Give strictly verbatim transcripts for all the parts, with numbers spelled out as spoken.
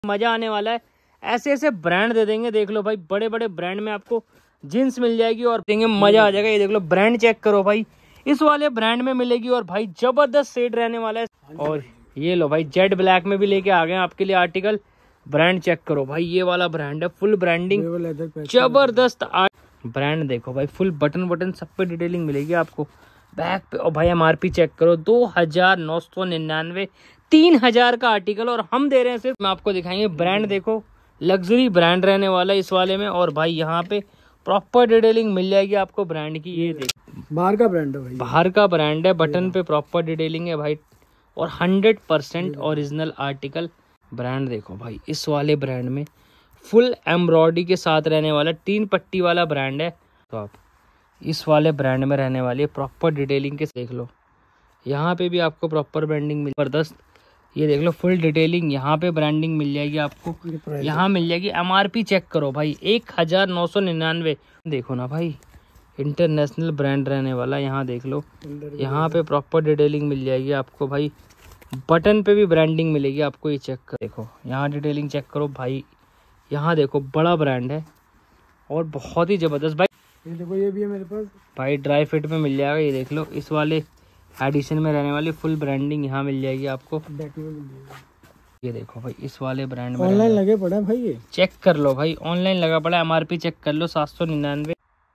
मजा आने वाला है। ऐसे ऐसे ब्रांड दे देंगे, देख लो भाई, बड़े बड़े ब्रांड में आपको जीन्स मिल जाएगी और देंगे, मजा आ जाएगा। ये देख लो, ब्रांड चेक करो भाई, इस वाले ब्रांड में मिलेगी और भाई जबरदस्त सेट रहने वाला है। और ये लो भाई, जेड ब्लैक में भी लेके आ गए आपके लिए आर्टिकल। ब्रांड चेक करो भाई, ये वाला ब्रांड है, फुल ब्रांडिंग, जबरदस्त ब्रांड। देखो भाई, फुल बटन बटन सब पे डिटेलिंग मिलेगी आपको बैक पे। और भाई एमआरपी चेक करो, दो हजार नौ सौ निन्यानवे, तीन हजार का आर्टिकल और हम दे रहे हैं सिर्फ। मैं आपको दिखाएंगे ब्रांड, देखो लग्जरी ब्रांड रहने वाला है इस वाले में। और भाई यहाँ पे प्रॉपर डिटेलिंग मिल जाएगी आपको ब्रांड की। ये देखो, बाहर का ब्रांड है भाई, बाहर का ब्रांड है, बटन पे प्रॉपर डिटेलिंग है भाई, और hundred percent original article brand. देखो भाई, इस वाले ब्रांड में फुल एम्ब्रॉयडरी के साथ रहने वाला तीन पट्टी वाला ब्रांड है। तो आप इस वाले ब्रांड में रहने वाली है प्रॉपर डिटेलिंग के, देख लो यहाँ पे भी आपको प्रॉपर ब्रांडिंग मिल, जबरदस्त। ये देख लो फुल डिटेलिंग, यहाँ पे ब्रांडिंग मिल जाएगी आपको, यहाँ मिल जाएगी। एमआरपी चेक करो भाई, एक हजार नौ सौ निन्यानवे। देखो ना भाई, इंटरनेशनल ब्रांड रहने वाला, यहाँ देख लो, यहाँ पे प्रॉपर डिटेलिंग मिल जाएगी आपको भाई। बटन पे भी ब्रांडिंग मिलेगी आपको, ये चेक कर, देखो यहाँ डिटेलिंग चेक करो भाई। यहाँ देखो, बड़ा ब्रांड है और बहुत ही जबरदस्त भाई। ये देखो, ये भी है मेरे पास भाई, ड्राई फिट में मिल जाएगा। ये देख लो, इस वाले एडिशन में रहने वाली फुल ब्रांडिंग यहाँ मिल जाएगी आपको। बैक में मिल जाएगा। ये देखो भाई, इस वाले ब्रांड में ऑनलाइन लगे पड़ा है भाई, ये चेक कर लो भाई, ऑनलाइन लगा पड़ा है। एमआरपी चेक कर लो, सात सौ निन्यानवे।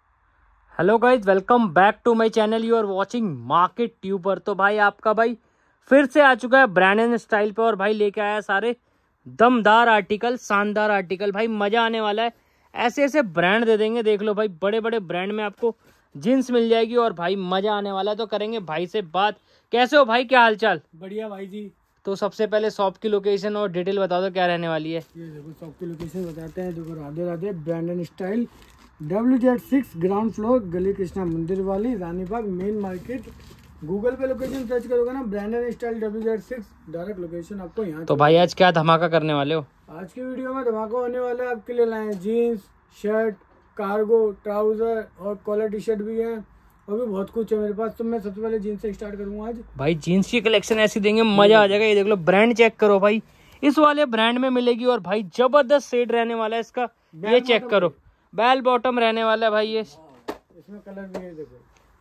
Hello guys, welcome back to my channel, you are watching Market Tuber. तो भाई आपका भाई फिर से आ चुका है ब्रांड एंड स्टाइल पे, और भाई लेके आया सारे दमदार आर्टिकल, शानदार आर्टिकल। भाई मजा आने वाला है, ऐसे ऐसे ब्रांड दे देंगे, देख लो भाई, बड़े बड़े ब्रांड में आपको जीन्स मिल जाएगी और भाई मजा आने वाला है। तो करेंगे भाई से बात। कैसे हो भाई, क्या हालचाल? बढ़िया भाई जी। तो सबसे पहले शॉप की लोकेशन और डिटेल बता दो, क्या रहने वाली है? ये देखो, शॉप की लोकेशन बताते हैं। देखो, Radhe Radhe brand and style, W Z six, ground floor, गली कृष्णा मंदिर वाली, रानीबाग मेन मार्केट। गूगल पे लोकेशन सर्च करोगे ना, brand and style W Z six, direct location आपको यहाँ। तो भाई आज क्या धमाका करने वाले हो? आज की वीडियो में धमाका होने वाला है, आपके लिए लाए जीन्स, शर्ट, कार्गो, ट्राउजर और कॉलर टी शर्ट भी है, और भी बहुत कुछ है मेरे पास। तो मैं सबसे पहले जीन्स से स्टार्ट करूंगा आज। भाई जीन्स की कलेक्शन ऐसी देंगे, मजा आ जाएगा। ये देख लो, ब्रांड चेक करो भाई, इस वाले ब्रांड में मिलेगी और भाई जबरदस्त सेट रहने वाला है इसका। ये चेक करो, बेल बॉटम रहने वाला है भाई। ये इसमें कलर भी है, देखो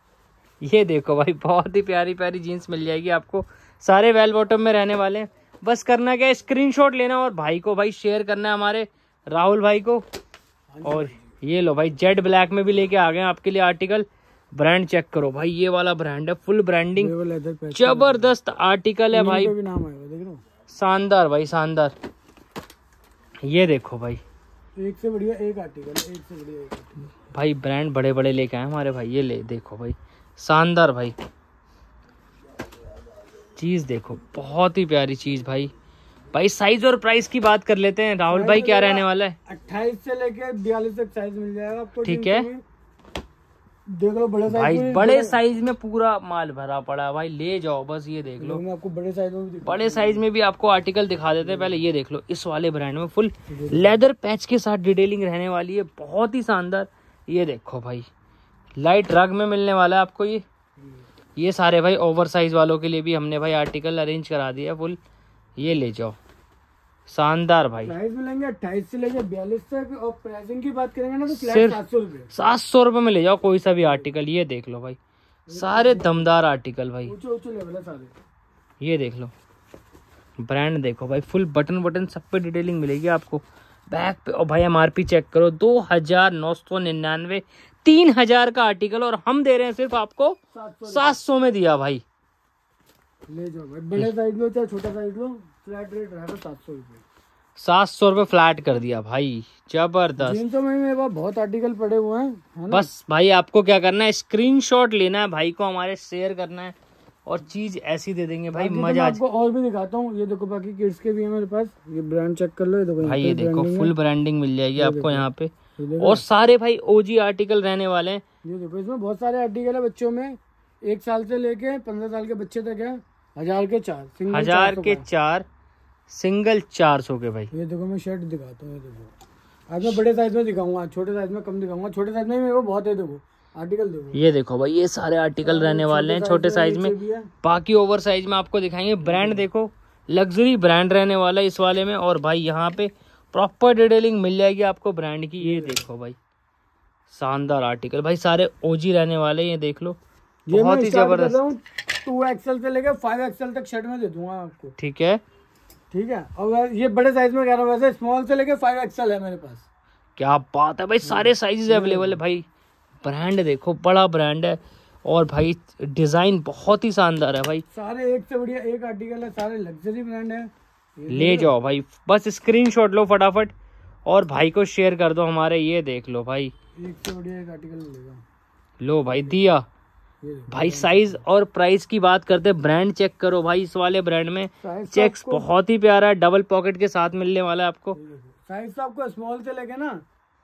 ये देखो भाई, बहुत ही प्यारी प्यारी जीन्स मिल जाएगी आपको, सारे बेल बॉटम में रहने वाले हैं। बस करना क्या है, स्क्रीनशॉट लेना और भाई को भाई शेयर करना है, हमारे राहुल भाई को। और ये लो भाई, जेड ब्लैक में भी लेके आ गए आपके लिए आर्टिकल। ब्रांड चेक करो भाई, ये वाला ब्रांड है, फुल ब्रांडिंग, जबरदस्त आर्टिकल है भाई, शानदार भाई, शानदार। ये देखो भाई, एक से बढ़िया एक आर्टिकल, एक से बढ़िया एक आर्टिकल भाई, ब्रांड बड़े बड़े लेके आए हमारे भाई। ये ले देखो भाई, शानदार भाई, चीज देखो, बहुत ही प्यारी चीज भाई। भाई साइज और प्राइस की बात कर लेते हैं, राहुल भाई क्या रहने वाला है? अट्ठाईस से लेके बयालीस तक साइज मिल जाएगा आपको। ठीक है, देख लो बड़े साइज भाई, बड़े साइज में पूरा माल भरा पड़ा है भाई, ले जाओ बस। ये देख लो, मैं आपको बड़े साइज में भी बड़े साइज में भी आपको आर्टिकल दिखा देते हैं। पहले ये देख लो, इस वाले ब्रांड में फुल लेदर पैच के साथ डिटेलिंग रहने वाली है, बहुत ही शानदार। ये देखो भाई, लाइट रग में मिलने वाला है आपको। ये ये सारे भाई ओवर साइज वालों के लिए भी हमने भाई आर्टिकल अरेंज करा दिया फुल। ये ले जाओ, शानदार भाई। प्राइस मिलेंगे अट्ठाईस से लेकर बयालीस तक, और प्राइसिंग की बात करेंगे ना तो सिर्फ सात सौ रुपए सात सौ रुपए में ले जाओ कोई सा भी आर्टिकल। ये देख लो भाई, सारे दमदार आर्टिकल भाई, ऊंचे ऊंचे लेवल है सारे। ये देख लो, ब्रांड देखो भाई, फुल बटन बटन सब पे डिटेलिंग मिलेगी आपको बैक पे। और भाई एमआरपी चेक करो, दो हजार नौ सौ निन्यानवे, तीन हजार का आर्टिकल और हम दे रहे हैं सिर्फ आपको सात सौ में दिया भाई। ले जाओ भाई, बड़े साइज लो चाहे छोटा साइज लो, फ्लैट रेट रहेगा सात सौ रुपये। सात सौ रुपये फ्लैट कर दिया भाई, जबरदस्त। जीन्सों में मेरे पास बहुत आर्टिकल पड़े हुए हैं, है ना? बस भाई आपको क्या करना है, स्क्रीनशॉट लेना है, भाई को हमारे शेयर करना है, और चीज ऐसी दे देंगे भाई, मजा। आपको और भी दिखाता हूँ, ये देखो, बाकी किड्स के भी है मेरे पास। ये ब्रांड चेक कर लो, ये देखो भाई, ये देखो फुल ब्रांडिंग मिल जाएगी आपको यहाँ पे, और सारे भाई ओजी आर्टिकल रहने वाले हैं। ये देखो, इसमें बहुत सारे आर्टिकल है बच्चों में, एक साल से लेके पंद्रह साल के बच्चे तक है। हजार के चार, हजार के चार, सिंगल चार सौ के भाई। ये देखो, मैं शर्ट दिखाता हूँ, ये देखो, आज मैं बड़े साइज में दिखाऊंगा, छोटे साइज में कम दिखाऊंगा। छोटे साइज में मेरे को बहुत है, देखो आर्टिकल देखो। ये देखो भाई, ये सारे आर्टिकल रहने वाले हैं छोटे साइज में, बाकी ओवर साइज में आपको दिखाएंगे। ब्रांड देखो, लग्जरी ब्रांड रहने वाला है इस वाले में। और भाई यहाँ पे प्रॉपर डिटेलिंग मिल जाएगी आपको ब्रांड की। ये देखो भाई शानदार आर्टिकल भाई, सारे ओजी रहने वाले हैं। ये देख लो बहुत ही जबरदस्त। टू एक्सएल से लेकर फाइव एक्सएल तक शर्ट में दे दूंगा आपको। ठीक है ठीक है। और ये बड़े साइज में कह रहा हूँ, वैसे स्मॉल से लेकर फाइव एक्सएल है मेरे पास। क्या बात है भाई, सारे साइजेस अवेलेबल है भाई। ब्रांड देखो बड़ा ब्रांड है और भाई डिजाइन बहुत ही शानदार है भाई। सारे एक से बढ़िया एक आर्टिकल है, सारे लग्जरी ब्रांड है। ले जाओ भाई, बस स्क्रीनशॉट लो फटाफट और भाई को शेयर कर दो हमारे। ये देख लो भाई, एक से बढ़िया एक आर्टिकल मिलेगा। लो भाई दिया भाई। साइज और प्राइस की बात करते हैं, ब्रांड चेक करो भाई। इस वाले ब्रांड में चेक्स बहुत ही प्यारा है, डबल पॉकेट के साथ मिलने वाला है आपको। साइज तो आपको स्मॉल से लेके ना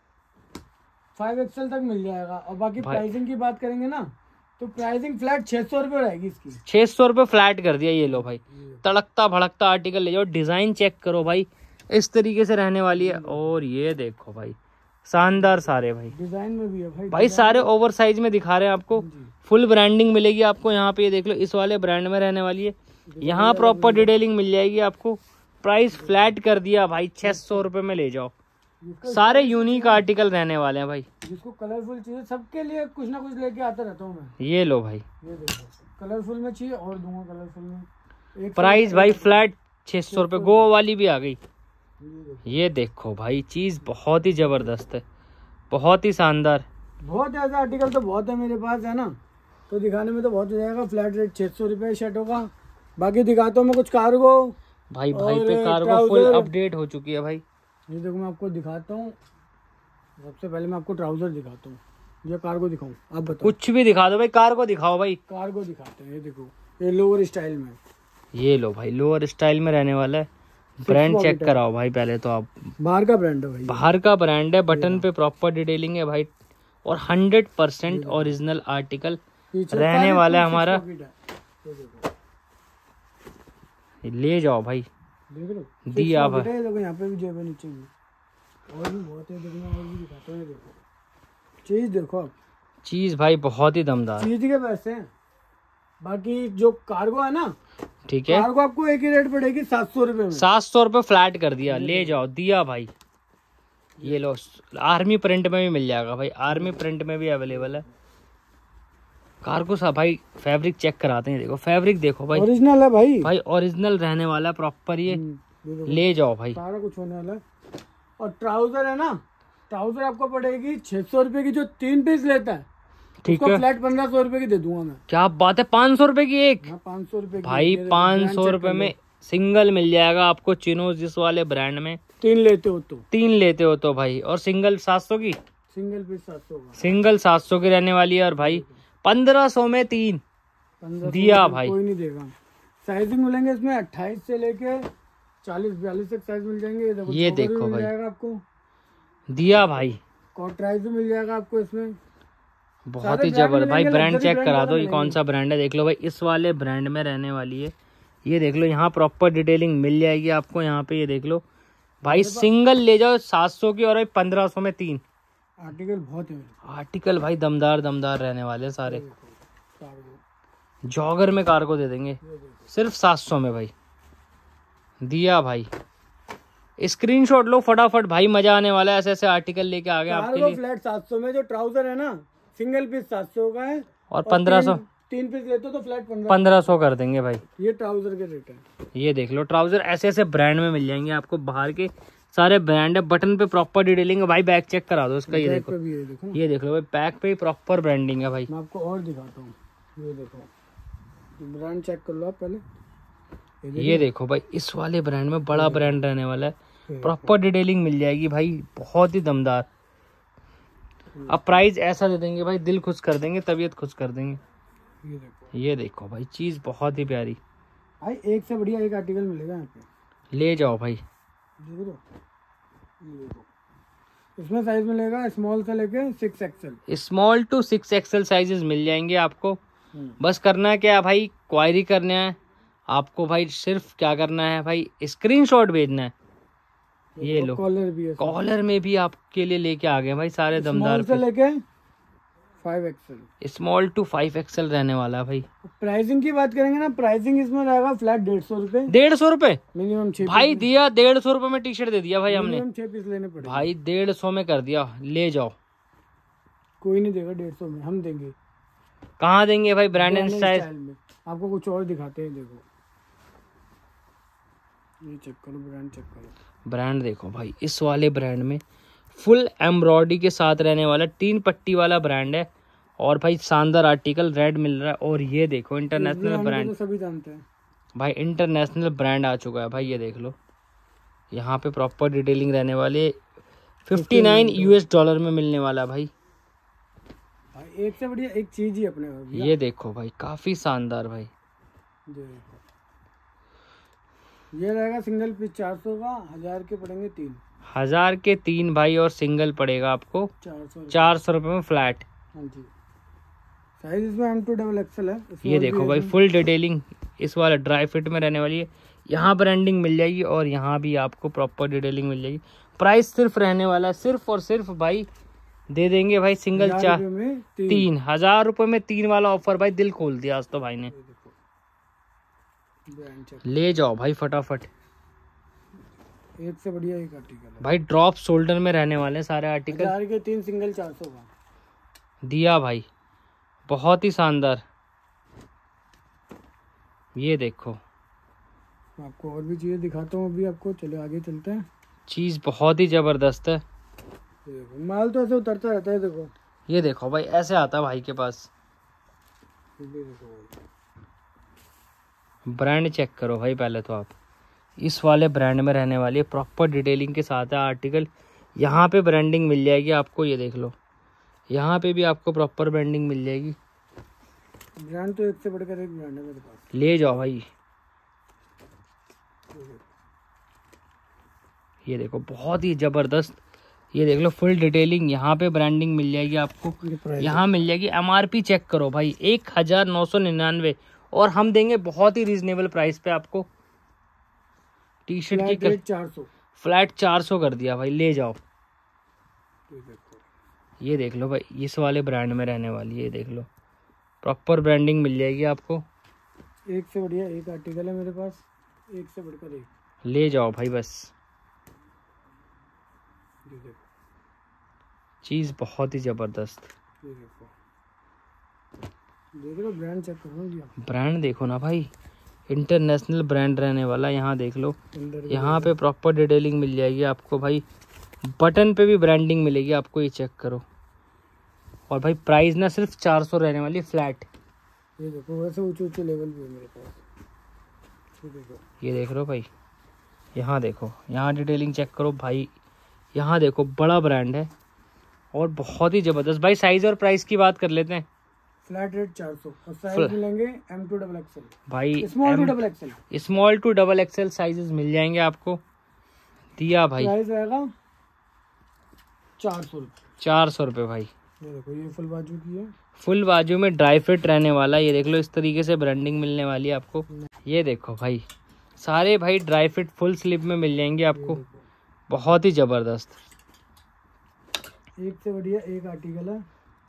फाइव एक्सएल तक मिल जाएगा। और बाकी प्राइसिंग की बात करेंगे ना तो प्राइसिंग फ्लैट छह सौ रुपये रहेगी इसकी। छह सौ रुपये फ्लैट कर दिया। ये लो भाई, तड़कता भड़कता आर्टिकल ले जाओ। डिजाइन चेक करो भाई, इस तरीके से रहने वाली है। और ये देखो भाई शानदार सारे भाई डिजाइन में भी है भाई। भाई सारे ओवर साइज में दिखा रहे हैं आपको। फुल ब्रांडिंग मिलेगी आपको यहाँ पे। ये देख लो इस वाले ब्रांड में रहने वाली है। यहाँ प्रॉपर डिटेलिंग मिल जाएगी आपको। प्राइस फ्लैट कर दिया भाई, छह सौ रुपये में ले जाओ। सारे यूनिक आर्टिकल रहने वाले हैं भाई। जिसको कलरफुल चाहिए सबके लिए कुछ ना कुछ लेके आता रहता हूँ मैं। ये लो भाई, ये देखो कलरफुल में चाहिए और दूंगा कलरफुल में। प्राइस भाई फ्लैट छह सौ रुपये। गो वाली भी आ गई। ये देखो भाई चीज बहुत ही जबरदस्त है, बहुत ही शानदार। बहुत ऐसा आर्टिकल तो बहुत है मेरे पास है ना, तो दिखाने में तो बहुत हो जाएगा। फ्लैट रेट छह सौ रुपये शर्टों का। बाकी दिखाता हूँ मैं कुछ कार्गो। भाई भाई पे कार्गो फुल अपडेट हो चुकी है भाई। ये देखो मैं आपको दिखाता हूँ। सबसे पहले मैं आपको ट्राउजर दिखाता हूँ। ये कार्गो दिखाऊं, आप बताओ। कुछ भी दिखा दो भाई, कार्गो दिखाओ भाई। कार्गो दिखाते हैं। ये देखो ये लोअर स्टाइल में। ये लो भाई लोअर स्टाइल में रहने वाला है। ब्रांड चेक कराओ भाई पहले तो आप। बाहर का ब्रांड है भाई, बाहर का ब्रांड है। बटन पे प्रॉपर डिटेलिंग है भाई और हंड्रेड परसेंट ओरिजिनल आर्टिकल रहने वाला है हमारा। ले जाओ भाई, देख लो दिया भाई। देखो यहाँ पे भी जेब है, नीचे भी और भी बहुत है। देखो और भी दिखाता हूँ। ये देखो चीज देखो आप। चीज भाई बहुत ही दमदार चीज के पैसे हैं। बाकी जो कार्गो है ना, ठीक है, कार्गो आपको एक ही रेट पड़ेगी सात सौ रुपए में। सात सौ रुपये फ्लैट कर दिया। ले जाओ दिया भाई। ये लो आर्मी प्रिंट में भी मिल जाएगा भाई। आर्मी प्रिंट में भी अवेलेबल है कार्गो सा भाई। फैब्रिक चेक कराते हैं। देखो फैब्रिक देखो भाई, ओरिजिनल है भाई। भाई ओरिजिनल रहने वाला है प्रॉपर। ये ले जाओ भाई, सारा कुछ होने वाला है। और ट्राउजर है ना, ट्राउजर आपको पड़ेगी छह सौ रुपए की। जो तीन पीस लेता है ठीक है, फ्लैट पंद्रह सौ रुपए की दे दूंगा मैं। क्या बात है, पाँच सौ रुपए की एक। पाँच सौ रुपए भाई पाँच सौ रुपए में सिंगल मिल जाएगा आपको। चिनोज जिस वाले ब्रांड में तीन लेते हो तो तीन लेते हो तो भाई। और सिंगल सात सौ की, सिंगल पीस सात सौ का। सिंगल सात सौ की रहने वाली है। और भाई पंद्रह सौ में तीन दिया भाई। कोई नहीं देगा। साइजिंग मिलेंगे इसमें अट्ठाईस से लेके चालीस बयालीस तक साइज मिल जाएंगे। ये देखो, ये देखो भाई आपको दिया भाई। कॉटराइज भी मिल जाएगा आपको इसमें। बहुत ही जबरदस्त भाई। ब्रांड चेक करा दो, ये कौन सा ब्रांड है देख लो भाई। इस वाले ब्रांड में रहने वाली है। ये देख लो यहाँ प्रॉपर डिटेलिंग मिल जाएगी आपको यहाँ पे। ये देख लो भाई, सिंगल ले जाओ सात सौ की और पंद्रह सौ में तीन। आर्टिकल बहुत है आर्टिकल भाई दमदार दमदार रहने वाले सारे। जॉगर में कार्गो दे देंगे सिर्फ सात सौ में भाई। दिया भाई, स्क्रीनशॉट लो फटाफट भाई, मजा आने वाला है। ऐसे ऐसे आर्टिकल लेके आ गए आपके लिए। फ्लैट सात सौ में जो ट्राउजर है ना, सिंगल पीस सात सौ का है। और पंद्रह सौ तीन पीस लेते हो तो फ्लैट पंद्रह सौ कर देंगे भाई। ये ट्राउजर के रेट है। ये देख लो ट्राउजर ऐसे ऐसे ब्रांड में मिल जाएंगे आपको। बाहर के सारे ब्रांड है। बटन पे प्रॉपर डिटेलिंग है भाई। बैक चेक करा दो इसका। ये देखो, ये देखो ये देख लो भाई, बैक पे प्रॉपर ब्रांडिंग है भाई। मैं आपको और दिखाता हूँ। ये देखो ब्रांड चेक कर लो आप पहले। ये देखो भाई, इस वाले ब्रांड में बड़ा ब्रांड रहने वाला है। प्रॉपर डिटेलिंग मिल जाएगी भाई, बहुत ही दमदार। अब प्राइस ऐसा दे देंगे भाई, दिल खुश कर देंगे, तबीयत खुश कर देंगे। ये देखो, ये देखो भाई, चीज बहुत ही प्यारी भाई। एक से बढ़िया एक आर्टिकल मिलेगा यहाँ पे। ले जाओ भाई। देखो ये देखो, इसमें साइज मिलेगा स्मॉल से लेके six XL. Small to six XL sizes मिल जाएंगे आपको। बस करना है क्या भाई, क्वायरी करना है आपको भाई। सिर्फ क्या करना है भाई, स्क्रीनशॉट भेजना है। ये लो कॉलर भी है, कॉलर में भी आपके लिए लेके आ गए भाई सारे दमदार से लेके five XL, small to five XL रहने वाला है भाई। प्राइसिंग की बात करेंगे ना, प्राइसिंग इसमें रहेगा फ्लैट डेढ़ सौ रुपए, डेढ़ सौ रुपए मिनिमम छह भाई दिया। डेढ़ सौ रुपए में टी शर्ट दे दिया भाई हमने, मिनिमम छह पीस लेने पड़ेंगे भाई डेढ़ सौ में कर दिया, ले जाओ। कोई नहीं देगा डेढ़ सौ में, हम देंगे। कहाँ देंगे भाई? ब्रांड एंड स्टाइल में। आपको कुछ और दिखाते हैं, देखो ये चेक करो, ब्रांड चेक करो, ब्रांड देखो भाई। इस वाले ब्रांड में फुल एम्ब्रॉयडरी के साथ रहने वाला तीन पट्टी वाला ब्रांड है, और भाई शानदार आर्टिकल रेड मिल रहा है। और ये देखो इंटरनेशनल ब्रांड, तो सभी जानते हैं भाई इंटरनेशनल ब्रांड आ चुका है भाई। ये देख लो, यहाँ पे प्रॉपर डिटेलिंग रहने वाले, फिफ्टी नाइन यूएस डॉलर में मिलने वाला भाई। भाई एक से बढ़िया एक चीज ही अपने पास। ये देखो भाई, काफी शानदार भाई। ये रहेगा सिंगल पीस चार सौ का, हजार के पड़ेंगे तीन, हजार के तीन भाई, और सिंगल पड़ेगा आपको चार सौ चार सौ रुपए में फ्लैट। हाँ जी, साइज इसमें एम टू डबल एक्सएल है। ये देखो भाई, फुल डिटेलिंग इस वाला ड्राई फिट में रहने वाली है। यहाँ ब्रांडिंग मिल जाएगी, और यहाँ भी आपको प्रॉपर डिटेलिंग मिल जाएगी। प्राइस सिर्फ रहने वाला है, सिर्फ और सिर्फ भाई दे देंगे भाई सिंगल चार तीन, तीन हजार रुपए में तीन वाला ऑफर भाई। दिल खोल दिया आज तो भाई ने। ले जाओ भाई फटाफट, एक से बढ़िया एक आर्टिकल है भाई। ड्रॉप शोल्डर में रहने वाले हैं सारे आर्टिकल। हजार के तीन, सिंगल चार सौ का दिया भाई, बहुत ही शानदार। ये देखो, आपको और भी चीजें दिखाता हूँ अभी आपको, चलो आगे चलते हैं। चीज बहुत ही जबरदस्त है। देखो माल तो ऐसे उतरता रहता है, देखो ये देखो भाई, ऐसे आता है भाई के पास। ब्रांड चेक करो भाई पहले तो आप। इस वाले ब्रांड में रहने वाली है, प्रॉपर डिटेलिंग के साथ है आर्टिकल। यहाँ पे ब्रांडिंग मिल जाएगी आपको, ये देख लो, यहाँ पे भी आपको प्रॉपर ब्रांडिंग मिल जाएगी। ब्रांड तो एक से बढ़कर एक ब्रांड है मेरे पास। ले जाओ भाई। ये देखो, बहुत ही जबरदस्त। ये देख लो, फुल डिटेलिंग, यहाँ पे ब्रांडिंग मिल जाएगी आपको। यहाँ मिल जाएगी। एमआरपी चेक करो भाई, एक हजार नौ सौ निन्यानवे, और हम देंगे बहुत ही रीजनेबल प्राइस पे आपको। टी शर्ट की कर... चार सौ फ्लैट चार सौ कर दिया भाई, ले जाओ। ये देख लो भाई, इस वाले ब्रांड में रहने वाली है। ये देख लो, प्रॉपर ब्रांडिंग मिल जाएगी आपको। एक से बढ़िया एक आर्टिकल है मेरे पास, एक से बढ़कर एक। ले जाओ भाई बस। चीज बहुत ही जबरदस्त। देख लो ब्रांड चेक करो, ब्रांड देखो ना भाई, इंटरनेशनल ब्रांड रहने वाला। यहाँ देख लो, यहाँ पे प्रॉपर डिटेलिंग मिल जाएगी आपको भाई। बटन पे भी ब्रांडिंग मिलेगी आपको, ये चेक करो। और भाई प्राइस ना सिर्फ चार सौ रहने वाली फ्लैट। ये देखो, वैसे ऊंचे ऊंचे लेवल भी है मेरे पास। ये देखो, ये देख लो भाई, यहाँ देखो, यहाँ डिटेलिंग चेक करो भाई। यहाँ देखो, बड़ा ब्रांड है और बहुत ही जबरदस्त भाई। साइज और प्राइस की बात कर लेते हैं। फ्लैट रेट चार सौ, और साइज मिलेंगे एम टू डबल एक्सएल भाई, small to double XL, small to double XL sizes मिल जाएंगे आपको। दिया भाई, प्राइस रहेगा चार सौ चार सौ रुपये भाई। ये देखो, ये फुल बाजू की है, फुल बाजू में ड्राई फिट रहने वाला। ये देख लो, इस तरीके से ब्रांडिंग मिलने वाली है आपको। ये देखो भाई, सारे भाई ड्राई फिट फुल स्लीव में मिल जाएंगे आपको, बहुत ही जबरदस्त। एक से बढ़िया एक आर्टिकल है,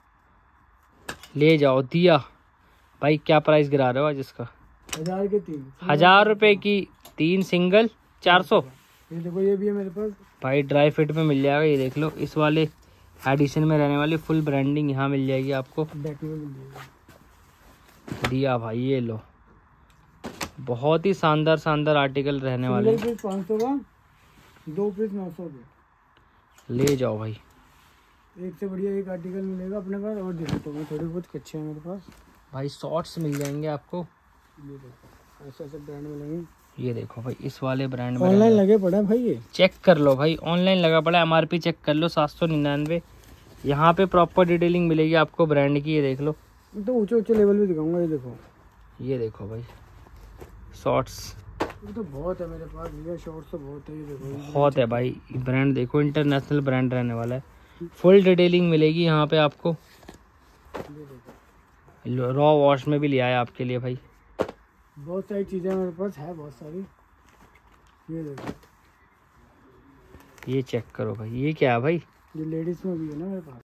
ले जाओ। दिया भाई, क्या प्राइस गिरा रहे हो आज इसका? हजार के तीन, हजार रुपए की तीन, सिंगल चार सौ। ये देखो, ये भी है मेरे पास भाई, ड्राई फिट में मिल जाएगा। ये देख लो, इस वाले एडिशन में रहने वाली फुल ब्रांडिंग यहाँ मिल जाएगी आपको। बैक में मिल जाएगा। दिया भाई, ये लो, बहुत ही शानदार शानदार आर्टिकल रहने वाले। पीस पाँच सौ का, दो पीस नौ सौ के। ले जाओ भाई। एक से बढ़िया एक आर्टिकल मिलेगा अपने पास। और देखो, तो मैं थोड़ी बहुत कच्चे हैं मेरे पास भाई। शॉर्ट्स मिल जाएंगे आपको, ये देखो, ऐसे ऐसे ब्रांड मिलेंगे। ये देखो भाई, इस वाले ब्रांड में ऑनलाइन लगे पड़ा है भाई, ये चेक कर लो भाई। ऑनलाइन लगा पड़ा है, एमआरपी चेक कर लो, सात सौ निन्यानवे। यहाँ पे प्रॉपर डिटेलिंग मिलेगी आपको ब्रांड की। ये देख लो, तो ऊंचे ऊंचे लेवल भी दिखाऊंगा। ये देखो, ये देखो भाई, शॉर्ट्स ये तो बहुत है मेरे पास भैया, शॉर्ट्स तो बहुत है। ये देखो, बहुत है भाई। ब्रांड देखो, इंटरनेशनल ब्रांड रहने वाला है। फुल डिटेलिंग मिलेगी यहाँ पे आपको। रॉ वॉश में भी लिया है आपके लिए भाई। बहुत सारी चीजें मेरे पास है, बहुत सारी। ये देखो, ये चेक करो भाई, ये क्या है भाई? ये लेडीज में भी है ना मेरे पास।